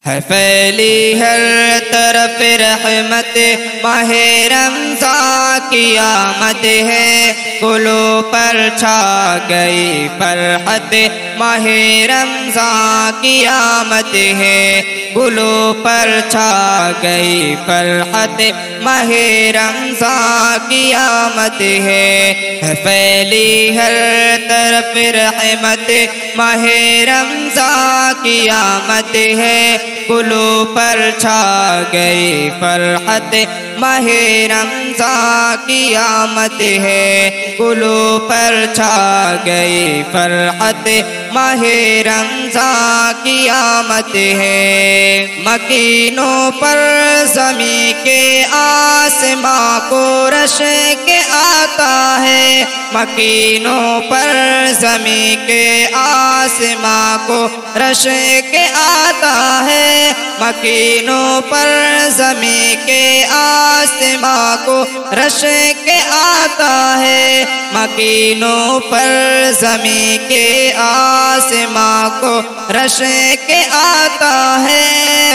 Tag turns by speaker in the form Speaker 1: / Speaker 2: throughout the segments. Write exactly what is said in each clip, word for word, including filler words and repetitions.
Speaker 1: ہے پھیلی ہر طرف رحمت، ماہ رمضان کی آمد ہے، گلوں پر چھا گئی فرحت، ماہ رمضان کی آمد ہے، گلوں پر چھا گئی فرحت، ماہ رمضان کی آمد ہے، ہے پھیلی ہر طرف رحمت، ماہ رمضان کی آمد ہے، گلوں پر چھا گئی فرحت، ماہ رمضان کی آمد ہے، گلوں پر چھا گئی فرحت، ماہ رمضان کی آمد ہے، مکینوں پر زمین کے آسماں کو رش کے آتا ہے، مکینوں پر زمین کے آسماں کو رش کے آتا ہے، مکینوں پر زمین کے آسماں کو رش کے آتا ہے، مکینوں پر زمین کے آسماں کو رش کے آتا ہے،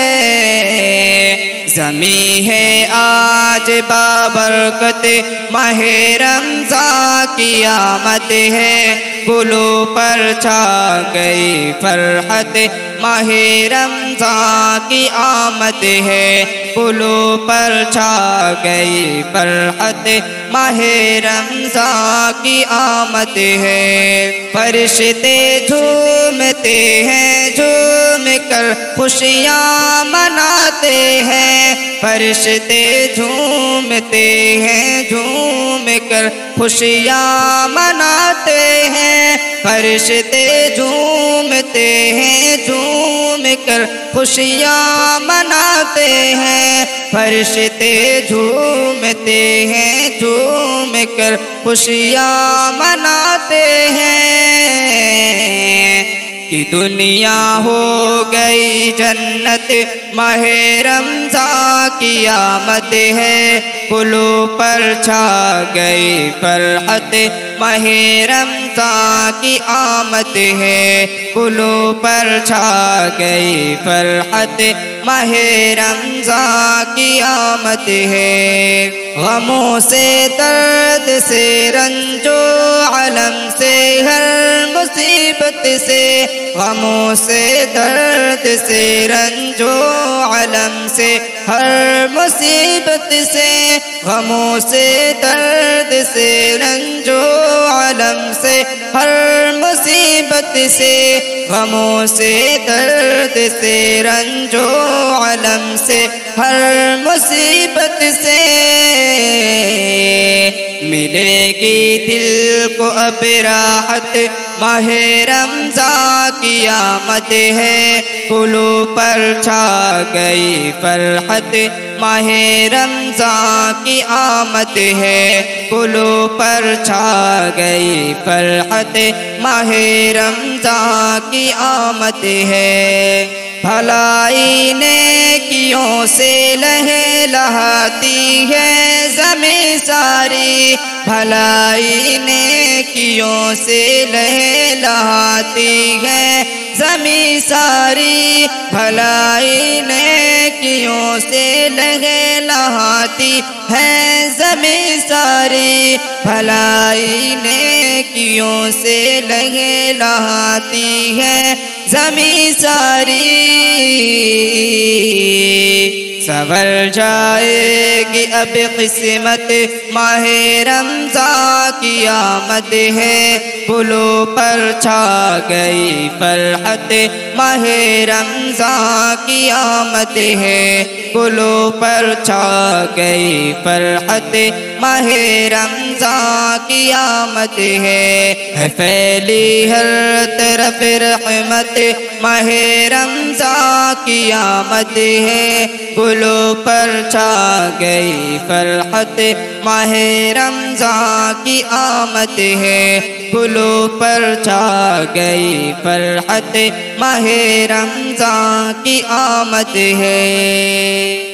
Speaker 1: زمین ہے آج بابرکت، ماہ رمضان کی آمد ہے، گلوں پر چھا گئی فرحت، ماہ رمضان کی آمد ہے، گلوں پر چھا گئی فرحت، ماہ رمضان کی آمد ہے، فرشتے جھومتے ہیں، جھوم کر خوشیاں مناتے ہیں، فرشتے جھومتے ہیں، جھوم کر خوشیاں مناتے ہیں، فرشتے جھومتے ہیں، جھوم کر خوشیاں مناتے ہیں، فرشتے جھومتے ہیں، جھوم کر خوشیاں مناتے ہیں، کہ دنیا ہو گئی جنت، ماہ رمضان کی آمد ہے، گلوں پر چھا گئی فرحت، ماہ رمضان کی آمد ہے، گلوں پر چھا گئی فرحت، ماہ رمضان کی آمد ہے، غموں سے درد سے رنج و علم سے ہر مصیبت سے، غموں سے درد سے رنج و علم سے ہر مصیبت سے، غموں سے درد سے رنج و علم سے ہر مصیبت سے، غموں سے درد سے رنج و علم سے ہر مصیبت سے، ملے گی دل کو اب راحت، ماہ رمضان کی آمد ہے، گلوں پر چھا گئی فرحت، ماہ رمضان کی آمد ہے، گلوں پر چھا گئی فرحت، ماہ رمضان کی آمد ہے، بھلائی نیکیوں سے لہلہاتی ہے زمین ساری، بھلائی نیکیوں سے لہلہاتی ہے زمین ساری، بھلائی نیکیوں سے لہلہاتی ہے زمین ساری، بھلائی نیکیوں سے لہلہاتی ہے زمین ساری، سنور جائے گی اب قسمت، ماہ رمضان کی آمد ہے، گلوں پر چھا گئی فرحت، ماہ رمضان کی آمد ہے، گلوں پر چھا گئی فرحت، ماہ رمضان کی آمد ہے، ہے پھیلی ہر طرف رحمت، ماہ رمضان کی آمد ہے، گلوں پر چھا گئی فرحت، ماہ رمضان کی آمد ہے، گلوں پر چھا گئی فرحت، ماہ رمضان کی آمد ہے۔